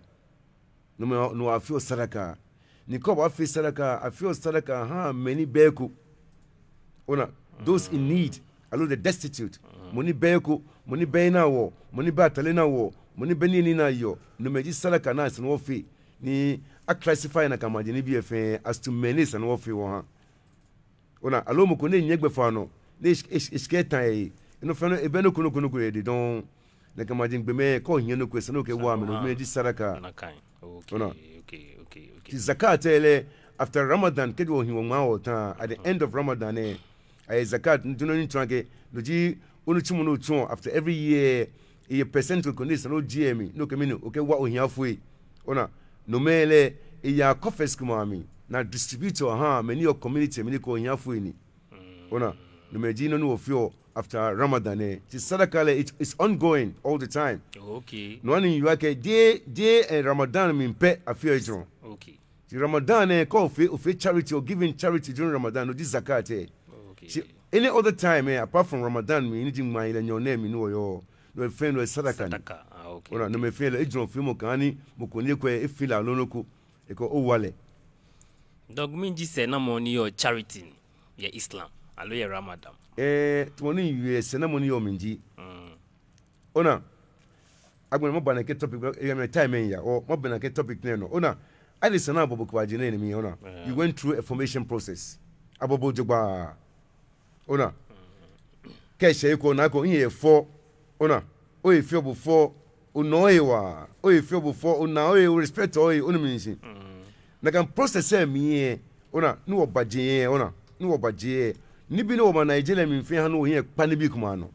no I feel sadaka ni ko ba fe sadaka I feel sadaka ha many beku ona those in need allo the destitute money beku money bena wo money batale na wo money benini na yo no meji sadaka na sin wo fe ni a classify na kamaje ni bi efe as to many san wo fe wo ha ona allo mo ko ne nyegbe fa no ne isketa e no fa no e beno kuno de don na kamaje ngbe me ko hien no kwese no ke wo am no meji sadaka na kan okay ki zakat ele after Ramadan ke do hin wo ma wo ta at the end of Ramadan ay zakat ntuno ni twanke loji onu chimu no tun after every year a percent to condition no gm no kemino okay wa ohiafo e ona no mele ya coffers kuma mi na distributor ha many your community many ko ohiafo ni ona no meji no no ofio after Ramadan ti sadaka le it's ongoing all the time okay no ani you ake de Ramadan mi mpe afio ejo okay ti Ramadan ko ofe charity or giving charity during Ramadan no di zakat okay any other time apart from Ramadan me need my in your name no yo no friend no sadaka okay ona no me feel ejo fi mo kan ni mo ko ni ko e feel alonoko e ko o wale dog minji se na mo ni your charity ya Islam alo ya Ramadan to ni US na mo ni yo minji ona agbon mo bana ke topic e me time ya o mo bana ke topic ne no ona ali sana bobo ko ajine ni mi ona you went through a formation process abobo jogba ona keshe ko na ko yin efo ona o e fi obo fo o no e wa o e fi obo fo o na o e respect o e onu mi nsin na kan process e mi e ona ni wo baje ona ni wo baje ni bi no wo ma Nigeria mi fi han o yin pa ni bi kuma no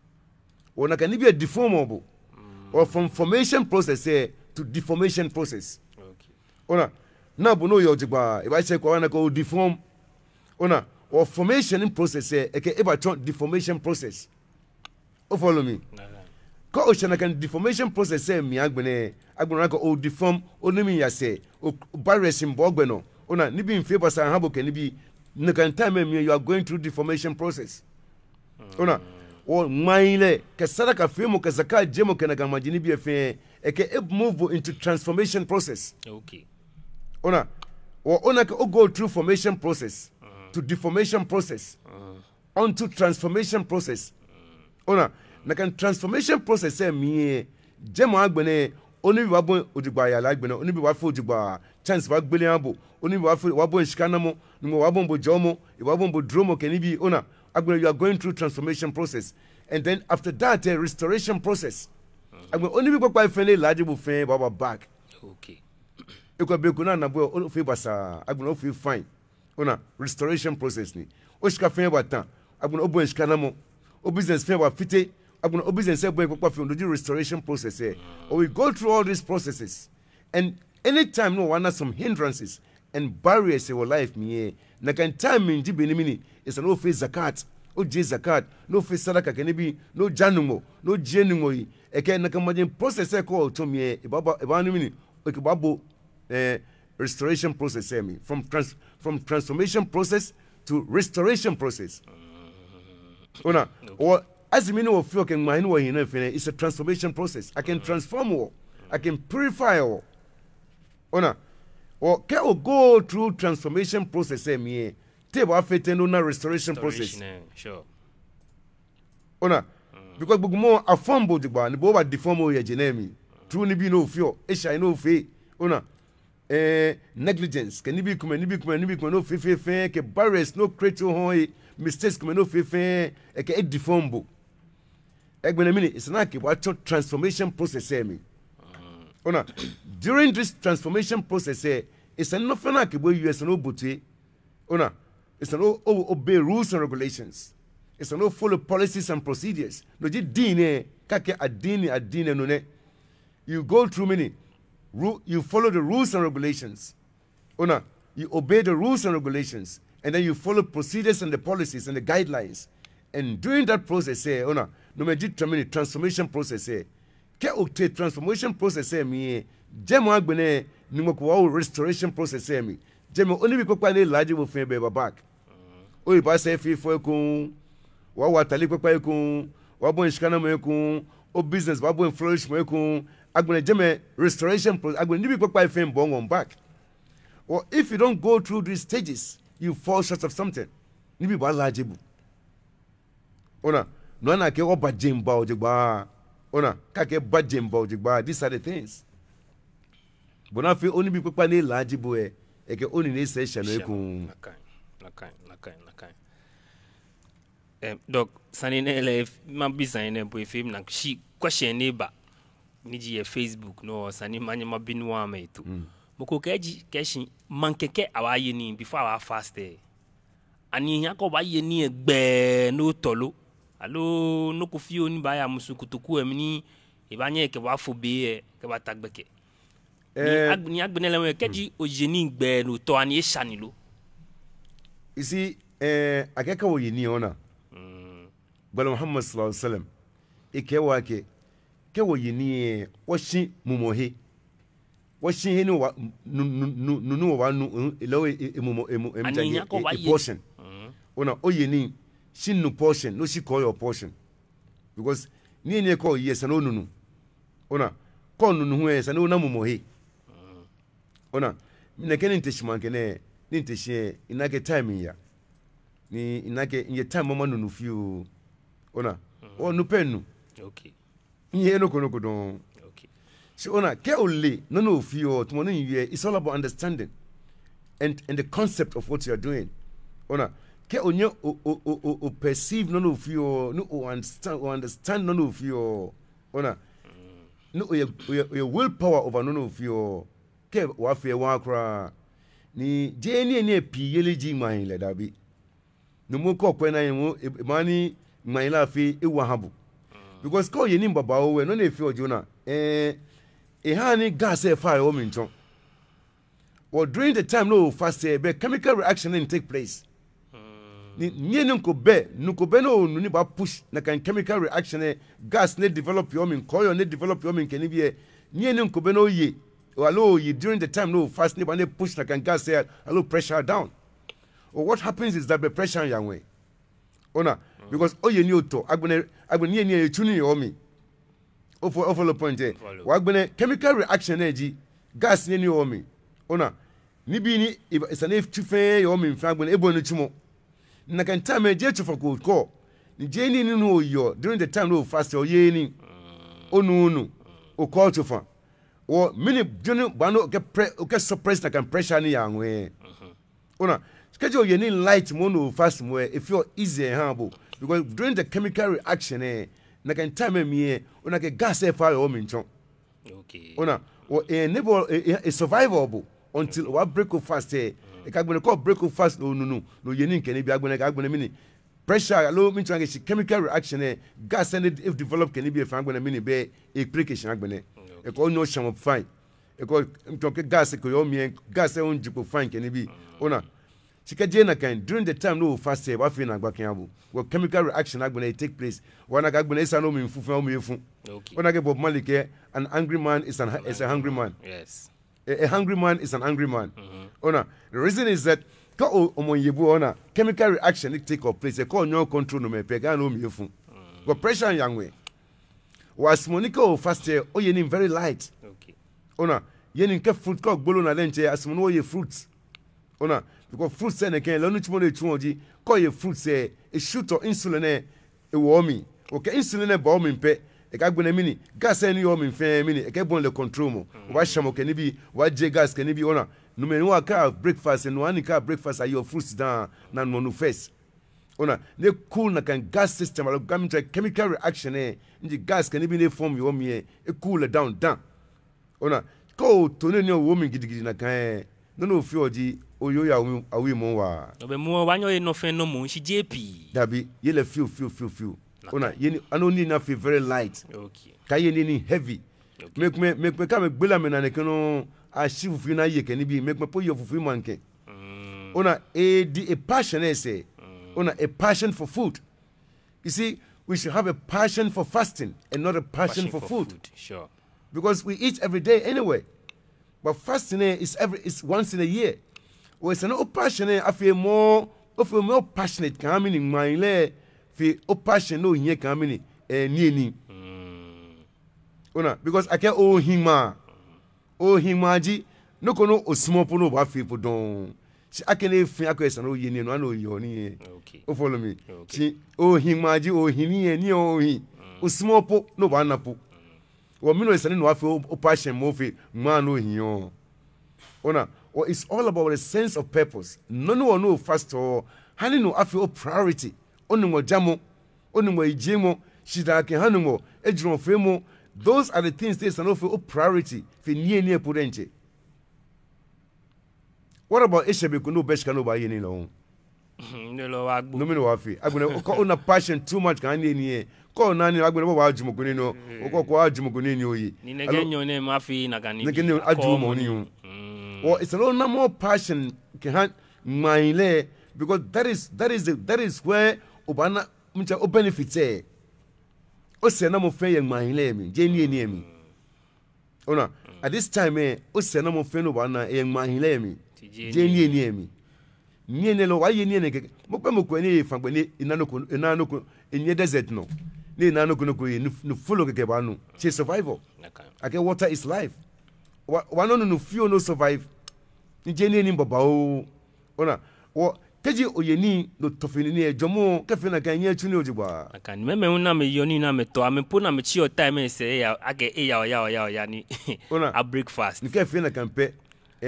ona kan ni bi deform obo or from formation process to deformation process okay ona na bu no yo jigba e ba che ko na ko deform ona or formation in process eke eba deformation process o follow me ko o chana kan deformation process mi agbene ko o deform o nimi ya se o barriers mbo gbeno ona ni bi mfe basa ha bo ke ni bi na kan time mi you are going through deformation process ona o maile ke sadaka fe mo ke zakat je mo ke na kan majini bi efe eke move into transformation process okay ona o go through formation process to deformation process onto transformation process ona na kan transformation process mi jemo agbene oni bi wabo odigba ya la agbene oni bi wa fo odigba chance wa gbele abo oni bi wa fo wabo nsikanamo ni mo wabo mbo jomo e wabo mbo dromo keni bi ona agbene you are going through transformation process and then after that a restoration process agbene oni bi papa fele laje bu fe baba back okay e ko be ko na bo o fe basa agbene o fe fine ona restoration process ni o shika fe batan agbene o bo nsikanamo o business fe wa fite agbene o business e bo papa fe do restoration process or we go through all these processes and anytime no one has some hindrances and barriers in our life me na kan time in jibenimini is no face zakat o je zakat no face sadaka kenebi no janumo no jenumo yi e ke na kan majin process e ko to me e ba no mini o ke babo restoration process me from transformation process to restoration process ona or as me no feel can mind what you feel it's a transformation process I can transform or I can purify or ona or can go through transformation process me te ba fete no na restoration process sure ona because bugumo afombo digba ni bo ba deform o ye jenemi through ni bi no feel e shine no fe ona negligence can be come no fe ke barriers no create ho mistakes come no fe ke deform bo egbene mini it's not ke what transformation process me ona during this transformation process it's not fana ke bo US no bote ona it's no obey rules and regulations it's no follow policies and procedures no ji din ka ke adini no ne you go through many you follow the rules and regulations. Ona, you obey the rules and regulations, and then you follow procedures and the policies and the guidelines. And during that process, ona, no me transformation process, ke o te transformation process mi jemo agbene ni mo ko restoration process mi jemo oni bi papa ni laje mo fin be back o yi ba se fi fo ekun wa tali papa ekun wa bo nshikana mo ekun o business ba bo flourish mo ekun agbene jeme restoration process agbene ni bi papa fin bo on back. Or if you don't go through these stages, you fall short of something. Ni bi ba laje bu ona no na ke oba jemba ojigba ona ka ke ba jemba ojigba. These are the things bona fi oni bi papa ni laje bu e ke oni ni session ekun nakai dog sanine le ma bisa ine bo film na shi question ne ba ni ji Facebook no sani manyama binwa metu moko keji keshi mankeke awaye ni before our fast ani yan ko ba ye ni egbe no tolo alo no ko fi oni ba ya musukutuku emi ni ibanye ke wa fobe ke ba tagbeke ni agbene le keji ojeni gbe no to ani esanilo isi akeka wo yini ona bala Muhammad sallallahu alaihi wasallam ikewa ke wo yini wo shi mumohe wo shi hini wa nunu wa nu elo emjage portion ona oyeni shin no portion no shi call your portion because ni call yes no nunu ona call nunu hu yes no na mumohe ona ne kenin teshima kene ni teshe inake time ya ni inake inye time mama nunu fiu ona o nu penu okay nye no kono don okay so ona ke ole no fiu to mo ye it's all about understanding and the concept of what you are doing ona ke onye o perceive no fiu no understand no fiu ona no your willpower over no fiu ke wa fe wa akra ni je ni pi yeleji man le dabi no mo ko kwen na yin mani man la fi ewa habu because ko ye ni baba o we no na fi ojuna ha ni gas e fire o min ton or during the time no fast be chemical reaction in take place ni nko be no ni ba push na kan chemical reaction gas ne develop your min ko ne develop your min keni bi ni nko be no ye allow you during the time no fast when they push like and gas say allow pressure down or what happens is that the pressure yang way ona because you knew to agbene ni tuni yo mi o for the point wa agbene chemical reaction energy gas ni yo mi ona ni bi ni is an if tufe yo mi mfa agbene ebo no chimo na kan time je tufa ko ni je ni no yo during the time no fast o ye ni onu o call tufa or many journal bano ke suppress na can pressure ni yang we ona schedule you need light mono fast mo if you easy handle because during the chemical reaction na can time me ona ke gas fire o minchon okay ona or enable a survivable until we break fast e ka gbene ko break fast no you need can be agbene mini pressure low minchon ke chemical reaction gas and if develop can be fa agbene mini be application agbene e ko no sham fine e ko mtoke gas ko yo mien gas e on jipo fine keni bi ona sika je na kan during the time no fast e ba fi na gba kan abu wo chemical reaction agbona take place wana ga agbona isa no mi fufu o mi efu okay ona ke Bob Marley ke an angry man is a hungry man yes a hungry man is an angry man ona the reason is that ko o mo yebu ona chemical reaction it take place e ko nyo control no me pe ga no mi efu go pressure yang we was Monica fast o ye very light okay ona ye ni ke fruit ko gbolo na lenche asmo no ye fruits ona because fruit say na ken lo nu chimo na etu oji ko ye fruit say e shoot or insulin e wo mi okay insulin e ba o mi pe e ka gbona mini gas e ni o mi fe mini e ke bon le control mo wa shamo ke ni bi wa je gas ke ni bi ona no me no aka breakfast no ani ka breakfast are your fruits down na no no first ona ne cool na kan gas system alo gam chemical reaction nji gas can be form yo mi e cool down ona ko to ne o mi gidigidi na kan no fi oji oyo ya awi mo wa obe mo wa nyo no fe no mo shi JP dabi ye le feel ona ye ni ano ni na feel very light okay ka ye ni heavy make me ka me gbela me na ne kono a shi fufu na ye ke ni bi make me po yo fufu manke ona a passion say ona a passion for food you see we should have a passion for fasting and not a passion for food. Sure. Because we eat every day anyway. But fasting is once in a year. Well, it's an passion. I feel more passionate coming in my lay. Feel passion no here coming ni. Because I can't owe him ji no kono osmo pono ba feel for don. I can't feel I know you Okay. Follow me. Okay. She himaji hini ni ohi. Osmo po no ba na po. Well, me no no feel passion more fi man no here. It's all about a sense of purpose. No fast or hani no afio priority. Onu mo jamo, onu mo ijemo, shida ke hanu mo, ejron femo. Those are the things they no feel priority fi nie purenche. What about Eshabe no best no ba yeni no? No me no afi. Agbona ko una passion too much kan nie. Ko nani agbona wa ajumo kuni no. Ko ajumo kuni ni oyi. Ni negenyo ne mafi na gani. Negenyo ajumo ni o. Or it's a lot more passion can mindle because that is where obana mcha o benefit eh. O se na mo fe ye mindle mi, je ni mi. Ona at this time o se na mo fe no bana ye mindle mi. Je ni mi. Ni ne lo wa ye ni ne ke. Mo pe mo ko ni fa gbe ni inanoko enye desert no. Ni inanoko no ko no follow ke ba no. She survival. Okay, water is life. One no feel no survive. Njeni ni baba o. Ona wo keji oyeni no tofini ni ejomo kefe na kan yechu ni ojigba. Akan meme una me yoni na me to amepo na me chi o time say ya age ya ni. A breakfast. Ni kefe na kan pe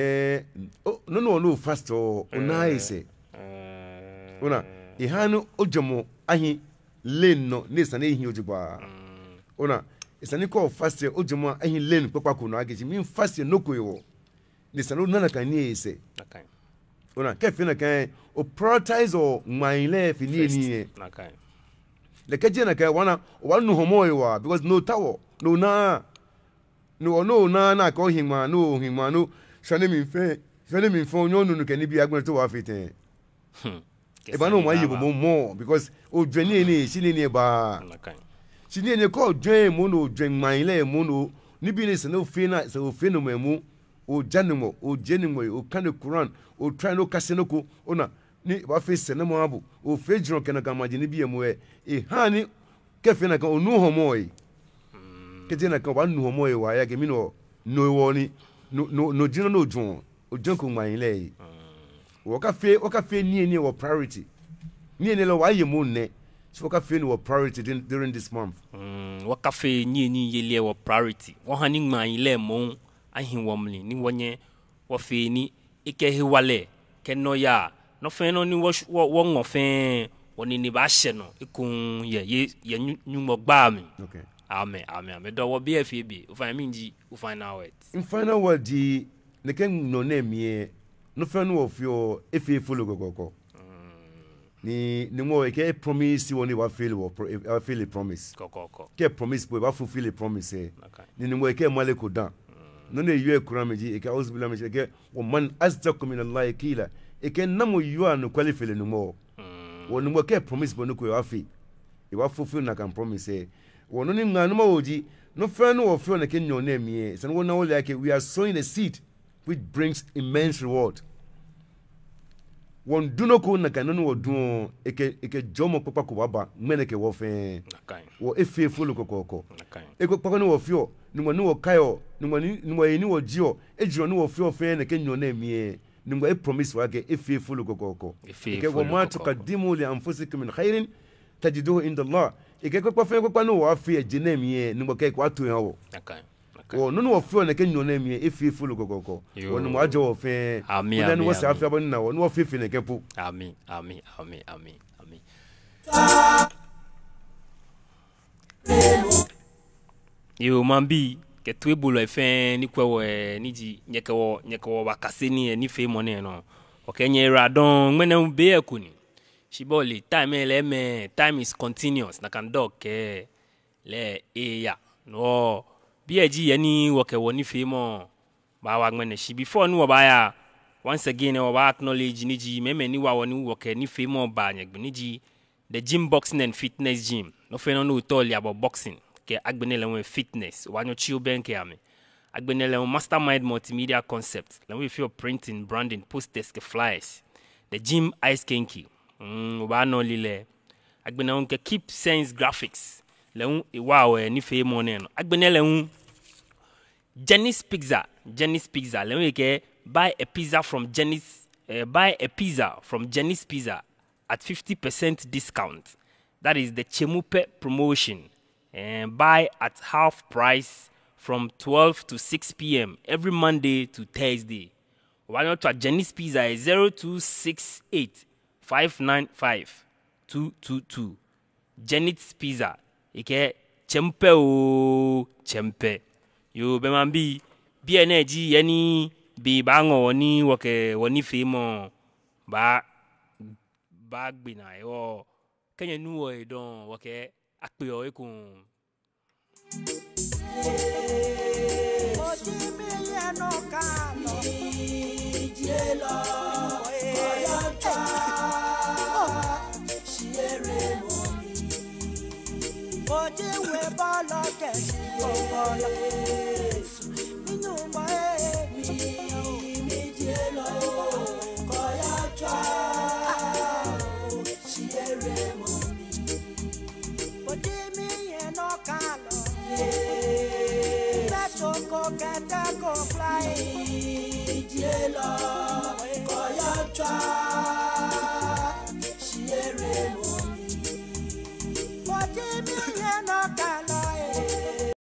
no fast o una ise. Ona ihanu ojomo ahi len no ne sane hi ojigba. Ona isani ko fast ojomo ahi len pepako no ageji min fast no koyo. Nisano nana kan ni ese. Okay. Ona kefe na kan o prioritize o mindle fi ni. Okay. Le keje na kan wanu homoyo wa because no tawo no na ko hima no shane mi fe onyo no kan ni bi agbon to wa fitin. E ba no mo yibo mo because o dwani ni shini ni ba. Okay. Shini ni ko dwen mo no dwen mindle mo no ni bi ni se no fe na se o fe no memu. O janimo o kane Quran o try no kasenoko ona ni wa face na mo abu o fejron kana ka majini bi emu e hani kefe na ka onu homoy kete na ka wa nu homoy wa ya gemi no woni no jino no jon o jonko man le o ka fe ni wo priority ni lo wa yemu ne so ka fe ni wo priority during this month wo ka fe ni yele wo priority wo hani man le mo ahin womli ni wonye wo fe ni ike hiwale ke no ya no fe no ni wo ngofe woni ni ba hye no ikun ye nyumo gba mi. Okay. Amen. Do wo be afie u find minji u final word. In final word di ne ken no name ye no fe no of your efie follow gogoko. Ni mo ke promise woni wa feel promise. Kokoko. Ke promise bo ba fulfill a promise. Okay. Ni mo ke male ko dan. No ne yue kurameji e ka uzbila meje ke o man asdaqu min Allah kila e ke namo yua no qualify no mo wonu mo ke promise bo no ko afi e wa fulfill na kan promise wonu ni nganu ma oji no fa no of na ke nyo na mie so wonu na like we are sowing a seed which brings immense reward won duno ko na kan no wodun e ke jomo papa ko baba mene ke wo fe wo efe fulu kokoko e ko papa no wo fio ni wo kayo ni wo jio ejiro ni wo fio fe na ke nyo na mie ni wo e promise wa ke efe fulu kokoko ke wo ma tukadimu li anfusikum min khairin tajiduhu inda Allah e ke ko fe ko no wo afi ejina mie ni wo ke ko atu yan wo o no wo fio na ke nyo na mie efe fulu kokoko wo ni mo ajo wo fe amen ni wo se afi abon na wo no wo fe na ke pu amen yo mambi ke twebulo efe ni kwewe niji nyekewo bakaseni ni fe mo ne no okenye radon ngmene be ekuni shiboli time is continuous na kan dog ke le ya no bieji yani wokewo ni fe mo ba wa ngmene shi before no ba ya once again we ba acknowledge niji meme ni wa woni woke ni fe mo ba nyegbe niji the gym boxing and fitness gym no fe no toli about boxing ke agbenele won fitness wanyo chiu benke ame agbenele won mastermind multimedia concept la we feel printing branding posters ke flyers the gym ice kenki ba no lile agbenele won ke keep sense graphics le won wow ni fe mo ne no agbenele won Jenny's Pizza le won ke buy a pizza from Jenny's Pizza at 50% discount. That is the Chemupe promotion. Buy at half price from 12 to 6 p.m. every Monday to Thursday. Why not to Jenny's Pizza is 0268 595 222. Jenny's Pizza. Ike Chemupe o Chempe. Yo bemambi BNG yani bi bango woni woke woni fimo ba gbina yo kenya nuwo e don woke akpe o ekun Go fly.